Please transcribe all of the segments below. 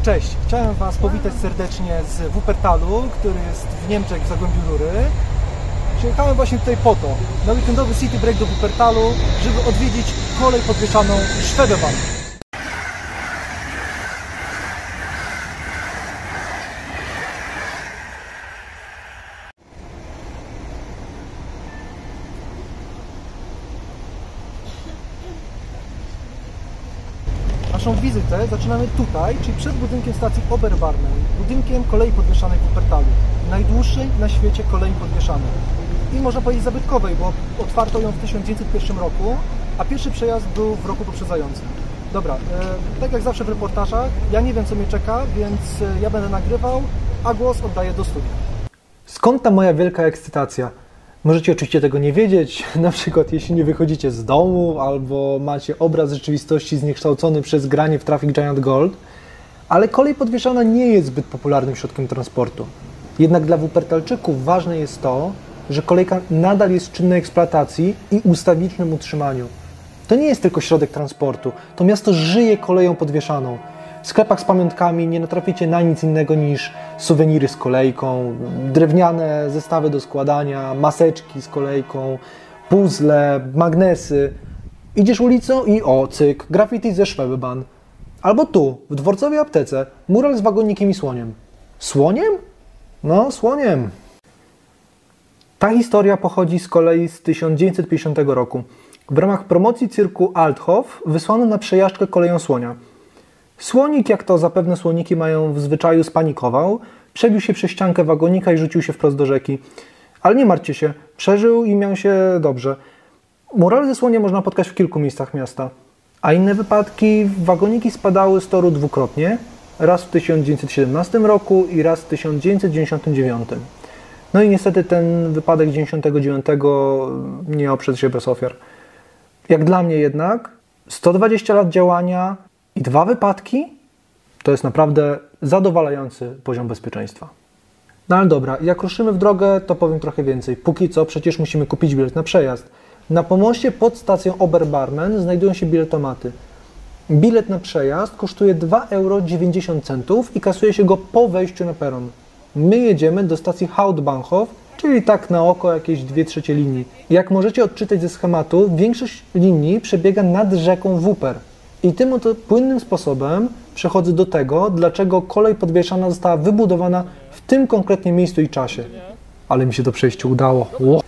Cześć, chciałem Was powitać serdecznie z Wuppertalu, który jest w Niemczech, w Zagłębiu Rury. Przyjechałem właśnie tutaj po to, na weekendowy city break do Wuppertalu, żeby odwiedzić kolej podwieszaną Schwebebahn. Naszą wizytę zaczynamy tutaj, czyli przed budynkiem stacji Oberbarmen, budynkiem kolei podwieszanej w Wuppertalu, najdłuższej na świecie kolei podwieszanej. I można powiedzieć zabytkowej, bo otwarto ją w 1901 roku, a pierwszy przejazd był w roku poprzedzającym. Dobra, tak jak zawsze w reportażach, ja nie wiem co mnie czeka, więc ja będę nagrywał, a głos oddaję do studia. Skąd ta moja wielka ekscytacja? Możecie oczywiście tego nie wiedzieć, na przykład jeśli nie wychodzicie z domu albo macie obraz rzeczywistości zniekształcony przez granie w Traffic Giant Gold, ale kolej podwieszana nie jest zbyt popularnym środkiem transportu. Jednak dla Wuppertalczyków ważne jest to, że kolejka nadal jest w czynnej eksploatacji i ustawicznym utrzymaniu. To nie jest tylko środek transportu, to miasto żyje koleją podwieszaną. W sklepach z pamiątkami nie natraficie na nic innego niż suweniry z kolejką, drewniane zestawy do składania, maseczki z kolejką, puzzle, magnesy. Idziesz ulicą i o, cyk, graffiti ze Schwebebahn. Albo tu, w dworcowej aptece, mural z wagonikiem i słoniem. Słoniem? No, słoniem. Ta historia pochodzi z kolei z 1950 roku. W ramach promocji cyrku Althoff wysłano na przejażdżkę koleją słonia. Słonik, jak to zapewne słoniki mają w zwyczaju, spanikował, przebił się przez ściankę wagonika i rzucił się wprost do rzeki. Ale nie martwcie się, przeżył i miał się dobrze. Murale ze słoniem można spotkać w kilku miejscach miasta. A inne wypadki, wagoniki spadały z toru dwukrotnie, raz w 1917 roku i raz w 1999. No i niestety ten wypadek 99 nie oprzedł się bez ofiar. Jak dla mnie jednak, 120 lat działania i 2 wypadki to jest naprawdę zadowalający poziom bezpieczeństwa. No ale dobra, jak ruszymy w drogę, to powiem trochę więcej. Póki co przecież musimy kupić bilet na przejazd. Na pomoście pod stacją Oberbarmen znajdują się biletomaty. Bilet na przejazd kosztuje 2,90 € i kasuje się go po wejściu na peron. My jedziemy do stacji Hauptbahnhof, czyli tak na oko jakieś 2/3 linii. Jak możecie odczytać ze schematu, większość linii przebiega nad rzeką Wupper. I tym oto płynnym sposobem przechodzę do tego, dlaczego kolej podwieszana została wybudowana w tym konkretnie miejscu i czasie. Ale mi się to przejście udało.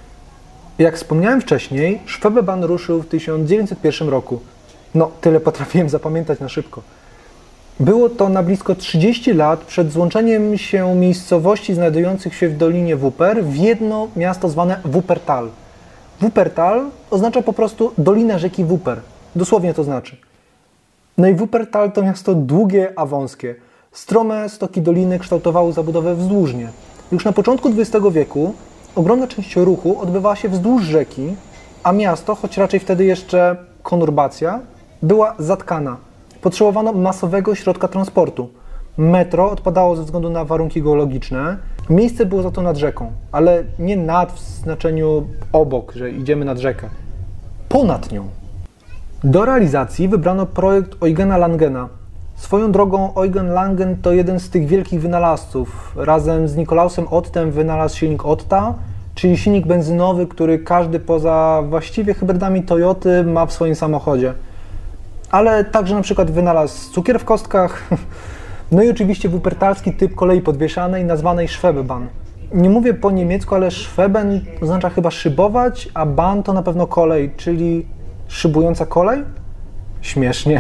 Jak wspomniałem wcześniej, Schwebebahn ruszył w 1901 roku. No, tyle potrafiłem zapamiętać na szybko. Było to na blisko 30 lat przed złączeniem się miejscowości znajdujących się w Dolinie Wupper w jedno miasto zwane Wuppertal. Wuppertal oznacza po prostu Dolina rzeki Wupper. Dosłownie to znaczy. No i Wuppertal to miasto długie, a wąskie. Strome stoki doliny kształtowały zabudowę wzdłużnie. Już na początku XX wieku ogromna część ruchu odbywała się wzdłuż rzeki, a miasto, choć raczej wtedy jeszcze konurbacja, była zatkana. Potrzebowano masowego środka transportu. Metro odpadało ze względu na warunki geologiczne. Miejsce było za to nad rzeką, ale nie nad w znaczeniu obok, że idziemy nad rzekę. Ponad nią. Do realizacji wybrano projekt Eugena Langena. Swoją drogą Eugen Langen to jeden z tych wielkich wynalazców. Razem z Nikolausem Ottem wynalazł silnik Otta, czyli silnik benzynowy, który każdy poza właściwie hybrydami Toyoty ma w swoim samochodzie. Ale także na przykład wynalazł cukier w kostkach, no i oczywiście wuppertalski typ kolei podwieszanej nazwanej Schwebebahn. Nie mówię po niemiecku, ale Schweben oznacza chyba szybować, a Bahn to na pewno kolej, czyli szybująca kolej? Śmiesznie.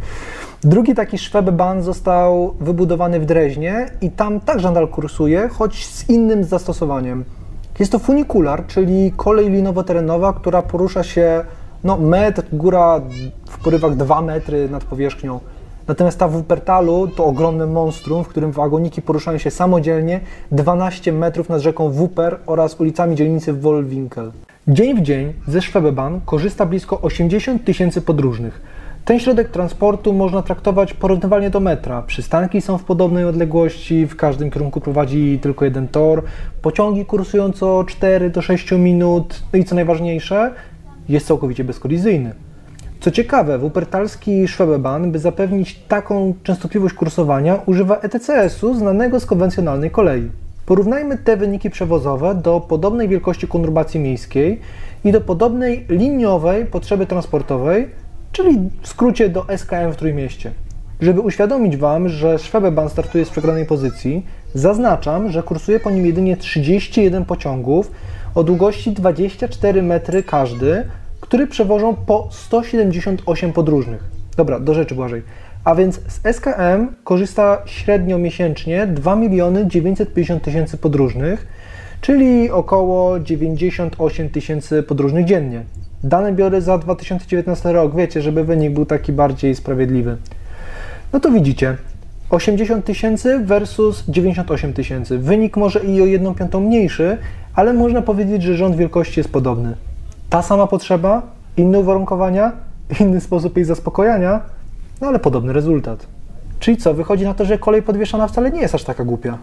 Drugi taki Schwebebahn został wybudowany w Dreźnie i tam także nadal kursuje, choć z innym zastosowaniem. Jest to funikular, czyli kolej linowo-terenowa, która porusza się metr, góra w porywach 2 metry nad powierzchnią. Natomiast ta w Wuppertalu to ogromne monstrum, w którym wagoniki poruszają się samodzielnie 12 metrów nad rzeką Wupper oraz ulicami dzielnicy Wollwinkel. Dzień w dzień ze Schwebebahn korzysta blisko 80 000 podróżnych. Ten środek transportu można traktować porównywalnie do metra. Przystanki są w podobnej odległości, w każdym kierunku prowadzi tylko jeden tor, pociągi kursują co 4 do 6 minut, no i co najważniejsze, jest całkowicie bezkolizyjny. Co ciekawe, wuppertalski Schwebebahn, by zapewnić taką częstotliwość kursowania, używa ETCS-u znanego z konwencjonalnej kolei. Porównajmy te wyniki przewozowe do podobnej wielkości konurbacji miejskiej i do podobnej liniowej potrzeby transportowej, czyli w skrócie do SKM w Trójmieście. Żeby uświadomić Wam, że Schwebebahn startuje z przegranej pozycji, zaznaczam, że kursuje po nim jedynie 31 pociągów o długości 24 metry każdy, które przewożą po 178 podróżnych. Dobra, do rzeczy Błażej. A więc z SKM korzysta średnio miesięcznie 2 950 000 podróżnych, czyli około 98 000 podróżnych dziennie. Dane biorę za 2019 rok, wiecie, żeby wynik był taki bardziej sprawiedliwy. No to widzicie, 80 000 versus 98 000. Wynik może i o 1/5 mniejszy, ale można powiedzieć, że rząd wielkości jest podobny. Ta sama potrzeba, inne uwarunkowania, inny sposób jej zaspokojenia, no ale podobny rezultat. Czyli co, wychodzi na to, że kolej podwieszana wcale nie jest aż taka głupia.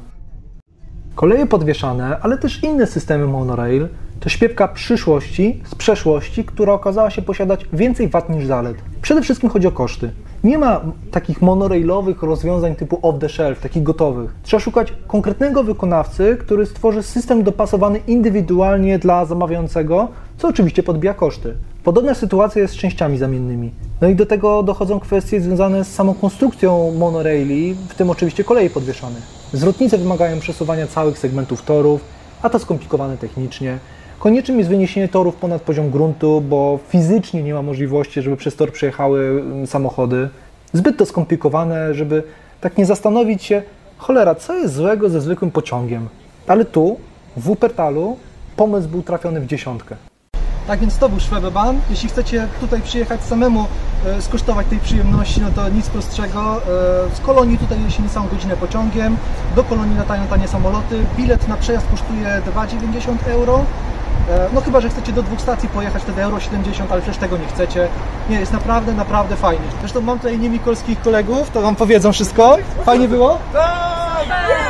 Koleje podwieszane, ale też inne systemy monorail to śpiewka przyszłości z przeszłości, która okazała się posiadać więcej wad niż zalet. Przede wszystkim chodzi o koszty. Nie ma takich monorailowych rozwiązań typu off the shelf, takich gotowych. Trzeba szukać konkretnego wykonawcy, który stworzy system dopasowany indywidualnie dla zamawiającego, co oczywiście podbija koszty. Podobna sytuacja jest z częściami zamiennymi. No i do tego dochodzą kwestie związane z samą konstrukcją monoraili, w tym oczywiście kolei podwieszanych. Zwrotnice wymagają przesuwania całych segmentów torów, a to skomplikowane technicznie. Koniecznym jest wyniesienie torów ponad poziom gruntu, bo fizycznie nie ma możliwości, żeby przez tor przejechały samochody. Zbyt to skomplikowane, żeby tak nie zastanowić się, cholera, co jest złego ze zwykłym pociągiem. Ale tu, w Wuppertalu, pomysł był trafiony w dziesiątkę. Tak więc to był Schwebebahn. Jeśli chcecie tutaj przyjechać samemu, skosztować tej przyjemności, no to nic prostszego. Z Kolonii tutaj jeśli niecałą godzinę pociągiem, do Kolonii latają tanie samoloty. Bilet na przejazd kosztuje 2,90 €. No chyba, że chcecie do 2 stacji pojechać, wtedy €70, ale przecież tego nie chcecie. Nie, jest naprawdę, naprawdę fajnie. Zresztą mam tutaj niemikolskich kolegów, to Wam powiedzą wszystko. Fajnie było? Tak!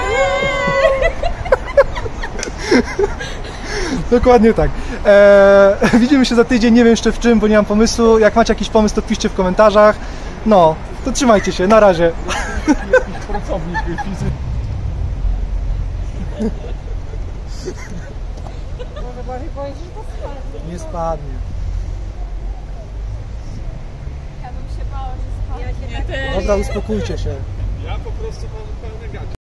Dokładnie tak. Widzimy się za tydzień, nie wiem jeszcze w czym, bo nie mam pomysłu. Jak macie jakiś pomysł, to piszcie w komentarzach. No, to trzymajcie się, na razie. Jakiś pracownik fizyczny. Nie spadnie. Ja bym się bała, że spadnie. Dobra, uspokójcie się. Ja po prostu